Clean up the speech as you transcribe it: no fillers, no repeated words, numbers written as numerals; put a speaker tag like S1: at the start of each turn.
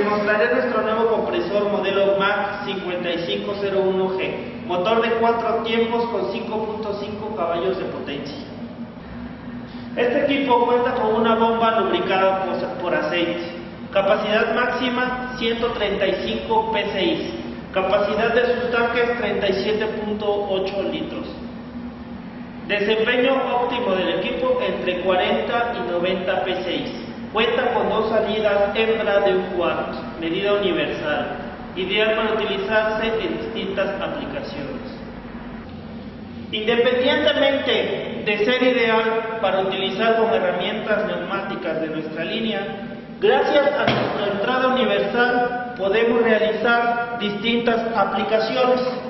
S1: mostraré nuestro nuevo compresor modelo MAC 5501G, motor de 4 tiempos con 5.5 caballos de potencia. Este equipo cuenta con una bomba lubricada por aceite, capacidad máxima 135 PSI, capacidad de sus tanques 37.8 litros. Desempeño óptimo del equipo entre 40 y 90 PSI. Cuenta con 2 salidas hembra de 1 cuarto, medida universal, ideal para utilizarse en distintas aplicaciones. Independientemente de ser ideal para utilizar con herramientas neumáticas de nuestra línea, gracias a nuestra entrada universal podemos realizar distintas aplicaciones.